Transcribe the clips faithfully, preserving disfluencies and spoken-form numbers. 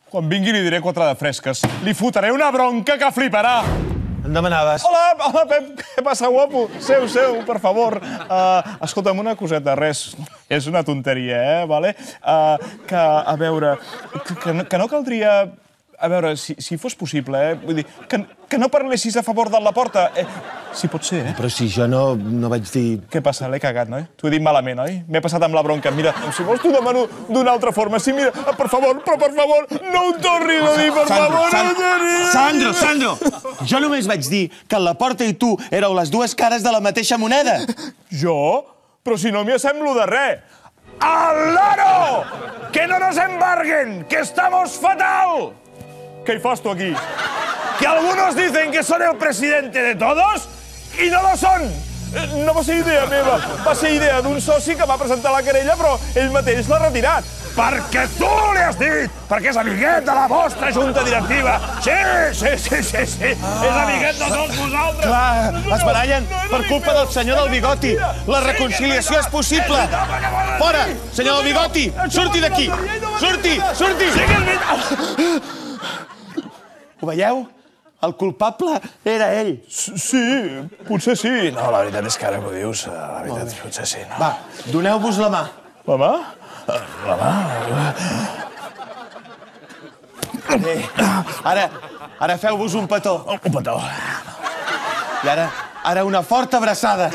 Quan vingui li diré quatre de fresques. Li fotré una bronca que fliparà. Em demanaves? Hola, hola, Pep. Què passa, guapo? Seu, seu, per favor. Uh, escolta'm, una coseta, res. És una tonteria, eh? Vale? Uh, que, a veure, que, que, no, que no caldria... A veure, si, si fos possible, eh? Vull dir, que, que no parlessis a favor de la porta. Eh, si pot ser, eh? Però si jo no, no vaig dir... Què passa? L'he cagat, no? T'ho he dit malament, oi? M'he passat amb la bronca. Mira, si vols t'ho demano d'una altra forma. Sí, mira, per favor, però per favor, no ho tornis a dir, per favor, no ho tornis. Sandro, Sandro! Jo només vaig dir que la porta i tu éreu les dues cares de la mateixa moneda. Jo? Però si no m'hi assemblo de res. ¡Al loro! ¡Que no nos embarguen! ¡Que estamos fatal! ¿Qué hay fasto aquí? Que algunos dicen que son el presidente de todos y no lo son. No va ser idea meva, va ser idea d'un soci que va presentar la querella, però ell mateix l'ha retirat. Perquè tu li has dit! Perquè és amiguet de la vostra junta directiva! Sí, sí, sí, sí, sí! És amiguet de tots vosaltres! Clar, es barallen per culpa del senyor del bigoti. La reconciliació és possible. Fora, senyor del bigoti! Surti d'aquí! Surti, surti! Sí que és veritat! Ho veieu? El culpable era ell. Sí, potser sí. No, la veritat és que ara que ho dius, la veritat és que potser sí. Va, doneu-vos la mà. La mà? La mà? Bé, ara, ara feu-vos un petó. Un petó. I ara, ara una forta abraçada.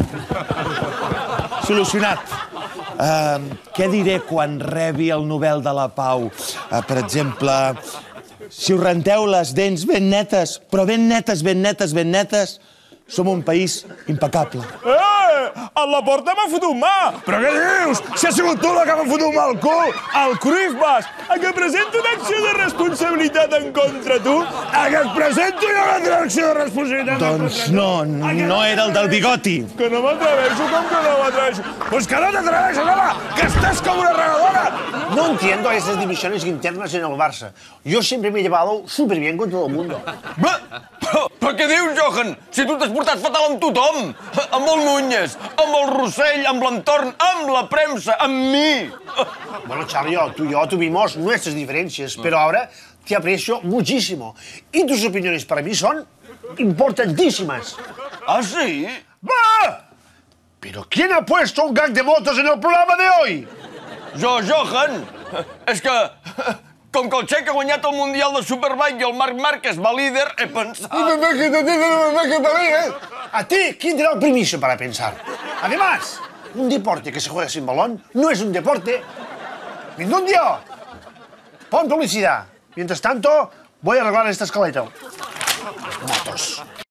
Solucionat. Uh, què diré quan rebi el Nobel de la Pau? Uh, per exemple, si us renteu les dents ben netes, però ben netes, ben netes, ben netes, som un país impecable. Eh! A la porta m'ha fotut mà! Però què dius? Si ha sigut tu la que m'ha fotut mà al cul! El Cruyff Bas! A que presento una acció de responsabilitat en contra tu? A que et presento jo una altra acció de responsabilitat? Doncs no, no era el del bigoti. Que no m'atreveixo, com que no m'atreveixo? Pues que no t'atreveixes, home! Que estàs com una regadora! No entiendo esas divisiones internas en el Barça. Yo siempre me he llevado súper bien con todo el mundo. Però, però què dius, Johan? Si tu t'has portat fatal amb tothom! Amb el Núñez, amb el Rossell, amb l'entorn, amb la premsa, amb mi! Bueno, Charlie, tú y yo tuvimos nuestras diferencias, pero ahora te aprecio muchísimo. Y tus opiniones para mí son importantísimas. Ah, sí? ¡Bah! ¿Pero quién ha puesto un gag de motos en el programa de hoy? Jo, Johan. És que, com que el Txec ha guanyat el Mundial de Superbike i el Marc Márquez va líder, he pensat... A ti, ¿quién te da el permiso para pensar? Además, un deporte que se juega sin balón no es un deporte. ¡Mindundio! Pon publicidad. Mientras tanto, voy a arreglar esta escaleta. Motos.